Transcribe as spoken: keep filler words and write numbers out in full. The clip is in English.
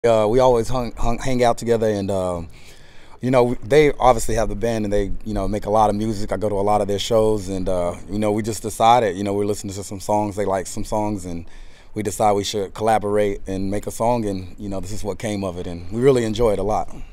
Uh, we always hung, hung hang out together, and uh, you know they obviously have the band, and they you know make a lot of music. I go to a lot of their shows, and uh, you know we just decided you know we're listening to some songs. They like some songs, and we decided we should collaborate and make a song, and you know this is what came of it, and we really enjoy it a lot.